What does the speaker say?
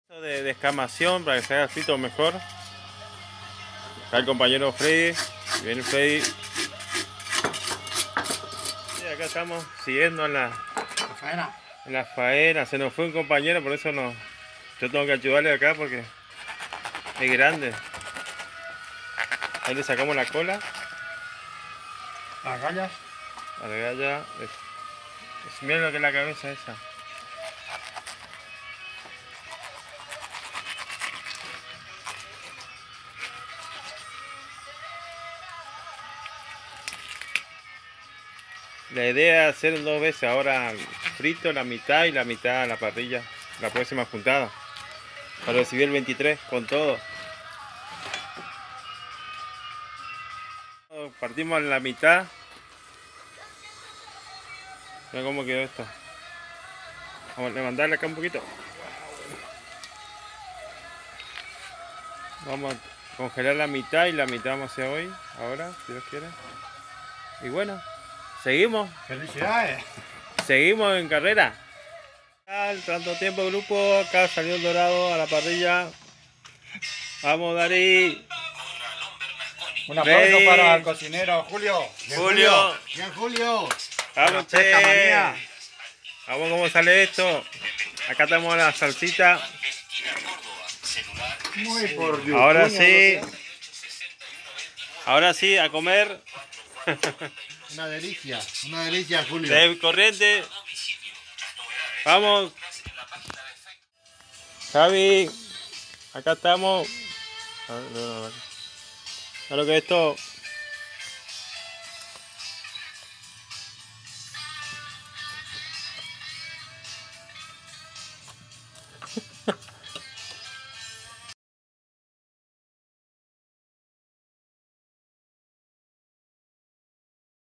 De descamación para que se haga frito mejor. Acá el compañero Freddy. Viene Freddy. Y acá estamos siguiendo en la faena. En la faena. Se nos fue un compañero, por eso no. Yo tengo que ayudarle acá porque es grande. Ahí le sacamos la cola. Las gallas. La galla. Miren lo que es la cabeza esa. La idea es hacer 2 veces, ahora frito la mitad y la mitad a la parrilla, la próxima juntada, para recibir el 23 con todo. Partimos en la mitad. Mira cómo quedó esto. Vamos a levantarle acá un poquito. Vamos a congelar la mitad y la mitad vamos a hacer hoy, ahora, si Dios quiere. Y bueno, seguimos. ¡Felicidades! Seguimos en carrera. Tanto tiempo grupo, acá salió el dorado a la parrilla. Vamos, Dari. Un aplauso Ready. para el cocinero Julio. Bien, Julio. Bien, Julio. Vamos, Pesca manía. Vamos, cómo sale esto. Acá tenemos la salsita. Muy por Dios. Ahora sí. Ahora sí, a comer. Una delicia, Julio. De corriente. Vamos. Javi. Acá estamos. A ver, claro que esto